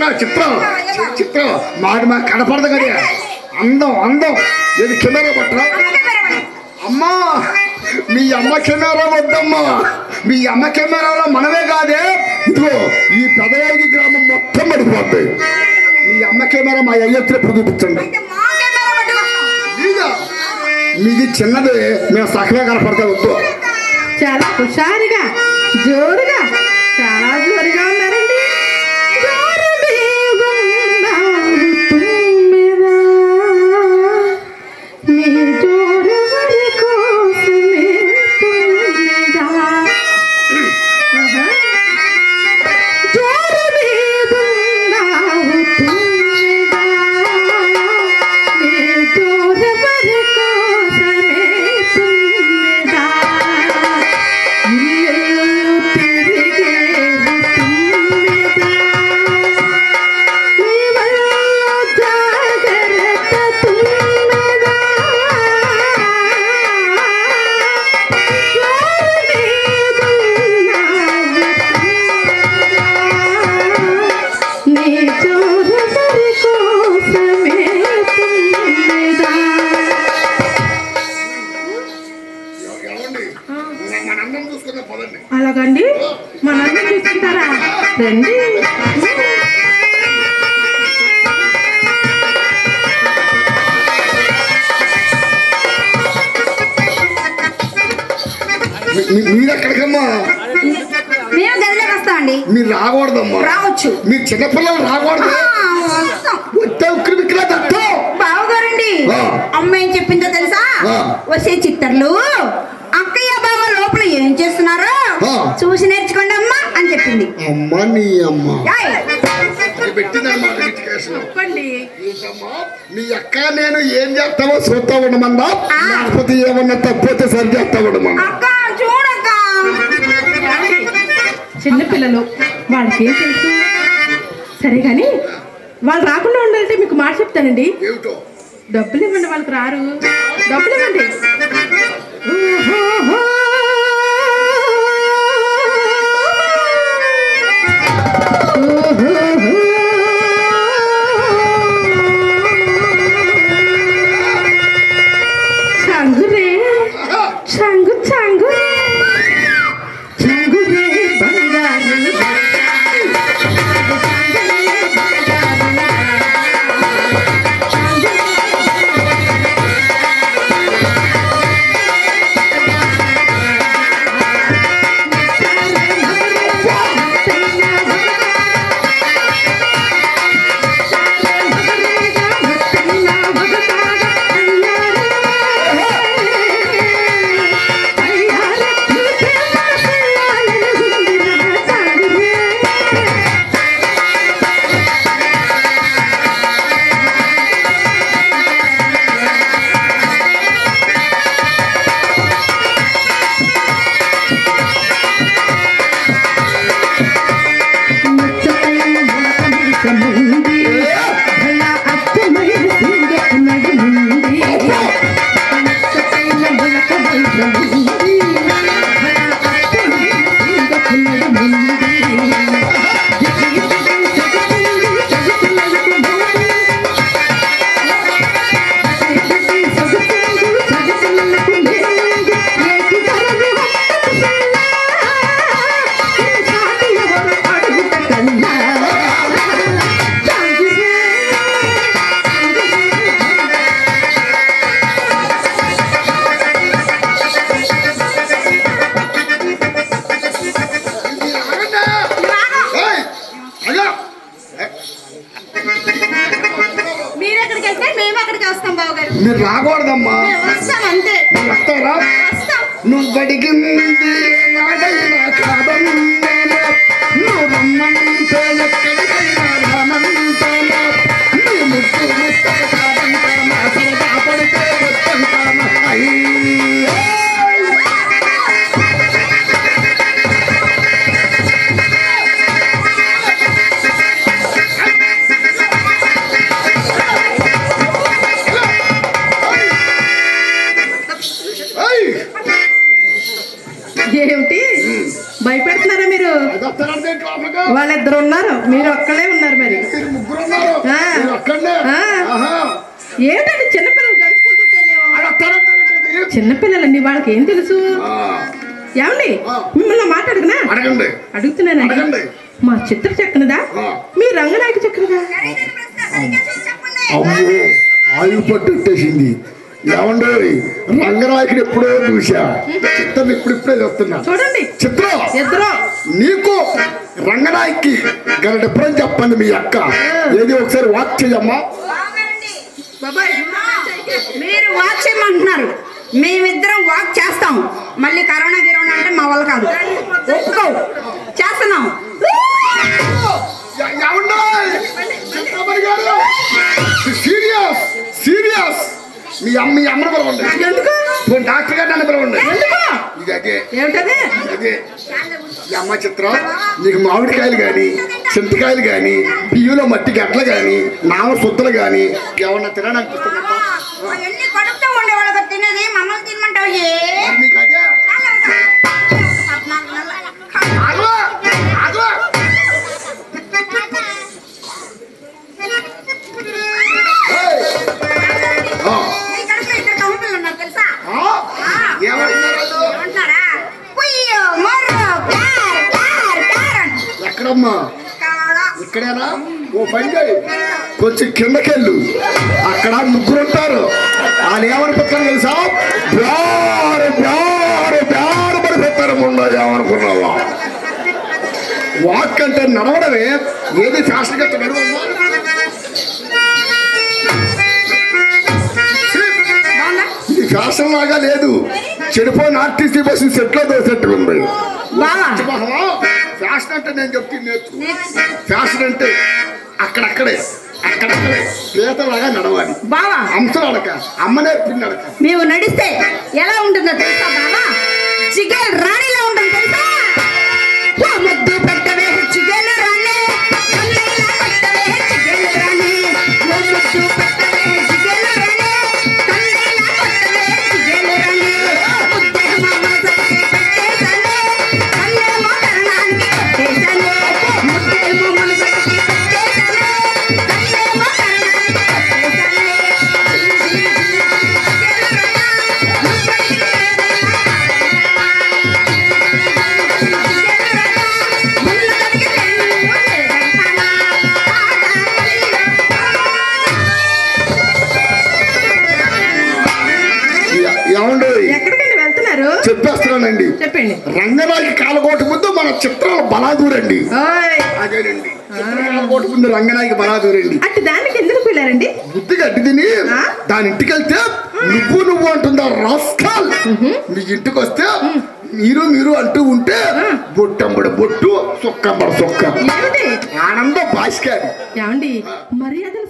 చిత్రం చిత్రం మాది మాకు కనపడదు కదా అందం అందం ఏది కెమెరా పట్టరా అమ్మా మీ అమ్మ కెమెరా వద్దమ్మా మీ అమ్మ కెమెరాలో మనమే కాదే ఇదిగో ఈ పెదవాగి గ్రామం మొత్తం పడిపోద్ది మీ అమ్మ కెమెరా మా అయ్యత్తులు ఎప్పుడు చూపించండి మీది చిన్నది మేము సఖమే కనపడతా వద్దు చాలా హుషారుగా జోరుగా చాలా జోరుగా ఉన్నారండి అలాగండి మనందరం చూసుకుంటారా రండి మీరెక్కడికమ్మా మేము గదిలోకి వస్తామండి మీరు రాకూడదమ్మా రావచ్చు మీరు చిన్నపిల్లలు రాకూడదు బావగారండి అమ్మ ఏం చెప్పిందో తెలుసా వచ్చే చిత్తర్లు అక్కయ్య బావ లోపల ఏం చేస్తున్నారో చూసి నేర్చుకోండి అమ్మా అని చెప్పింది అమ్మ నీ అమ్మ నీ అక్క నేను ఏం చేస్తావో చూస్తా ఉండమన్నా లేకపోతే ఏమన్నా తప్పితే సరి చేస్తా ఉండమన్నా చూడక్క చిన్నపిల్లలు వాళ్ళకి ఏం తెలుసు సరే కానీ వాళ్ళు రాకుండా ఉండాలంటే మీకు మాట చెప్తానండి డబ్బులు ఇవ్వండి వాళ్ళకి రారు డబ్బులు ఇవ్వండి చంగురే చంగు చంగు చంగురే బంగారు మీరు రాకూడదమ్మా అంతే వస్తారా నువ్వు అడిగింది నువ్వు రమ్మంటే ఎక్కడికైనా రామంటానా నువ్వు ముట్టు ముట్టక కాదంటానా సరదా పడితే వస్తుంటానా అయ్యో ఏమిటి భయపెడుతున్నారా మీరు? వాళ్ళిద్దరు ఉన్నారు, మీరు ఒక్కలే ఉన్నారు. మరి ఏంటండి చిన్నపిల్లలు జరుపుకుంటుంటేనేమో చిన్నపిల్లలండి వాళ్ళకి ఏం తెలుసు ఏమండి మిమ్మల్ని మాట్లాడుకున్నా అడగండి అడుగుతున్నానండి మా చిత్ర చక్కనదా మీ రంగనాయక చక్కనదా అమ్మో ఆయువు పట్టుట్టేసింది ఏమండో రంగనాయకుడు ఎప్పుడో చూసా చిత్రం ఇప్పుడిప్పుడే చెప్తున్నా చూడండి చిత్రం ఇద్దరు నీకు రంగనాయకి గల డిఫరెన్స్ చెప్పండి మీ అక్క ఏది ఒకసారి వాక్ చేయమ్మా మీరు వాక్ చేయమంటున్నారు మేమిద్దరం వాక్ చేస్తాం మళ్ళీ కరోనా గిరోనా అంటే మా వల్ల కాదు ఒప్పుకో చేస్తున్నాం సీరియస్ సీరియస్ మీ అమ్మని పిలవండి డాక్టర్ గారు నన్ను పిలవండి ఇది అదే ఏమిటది అదే ఈ అమ్మ చిత్రం నీకు మామిడికాయలు కానీ చింతకాయలు కానీ బియ్యంలో మట్టి గడ్డలు కానీ నామ శుద్ధులు కానీ ఏమన్నా తినాలనిపిస్తుందమ్మా ఎన్ని కడుపుతూ ఉండే వాళ్ళకి తినేది మమ్మల్ని తినమంటావు నీకు అదే ఆగు, ఆగు. ఏయ్. ఆ. తెలుసా ఏమంటున్నారు వాళ్ళు? ఏమంటారా కుయ్యో మొర్రో కార్ కార్ కార్ ఎక్కడమ్మా ఇక్కడేనా ఓ పని చేయి కొంచెం కిందకెళ్ళు అక్కడ ముగ్గురు ఉంటారు వాళ్ళు ఏమనిపిస్తారు తెలుసా బ్యారు బ్యారు బ్యారు పడిపోతారు ముందు ఏమనుకున్నావా వాక్ అంటే నడవడమే ఏది ఫ్యాషన్ గా నడవమ్మా ఇది ఫ్యాషన్ లాగా లేదు చెడిపోయిన ఆర్టీసీ బస్సు సెట్లో దోసెట్టుకుంది ఫ్యాషన్ అంటే నేను చెప్తుంది ఫ్యాషన్ అంటే అక్కడక్కడే పీతలాగా నడవాలి బావా అంశం అడక అమ్మ నేర్పింది అడక మేము నడిస్తే ఎలా ఉంటుందో తెలుసా బావా చిగల్ రాణిలా ఉంటుంది తెలుసా ముద్దు పెట్టవే చిగల్ రాణి కన్నయ్యలా పెట్టవే చిగల్ రాణి ముద్దు పెట్టవే చిగల్ రాణి కన్నయ్యలా పెట్టవే చిగల్ రాణి ముద్దే మామ సత్తి పెట్టేసనే కన్నేమో కరణానికి పెట్టేసనే ముద్దే మామ సత్తి పెట్టేసనే కన్నేమో కరణానికి పెట్టేసనే ఏమండి ఎక్కడికండి వెళ్తున్నారు చెప్పేస్తున్నానండి చెప్పండి రంగనాయకి కాలకోటి ముందు మన చిత్రాలు బలాదూరండి ఓయ్ అదేనండి కాలకోటి ముందు రంగనాయకి బలాదూరండి అటు దానికి ఎందుకు పిల్లారండి బుద్ధి గడ్డి తిని దాని ఇంటికి వెళ్తే నువ్వు అంటుందా రాస్కాల్ మీ ఇంటికి వస్తే మీరు అంటూ ఉంటే బొట్టంబడి బొట్టు సొక్కంబడి సొక్క ఏమిటి ఆనందం భాస్కర్ ఏమండి మర్యాద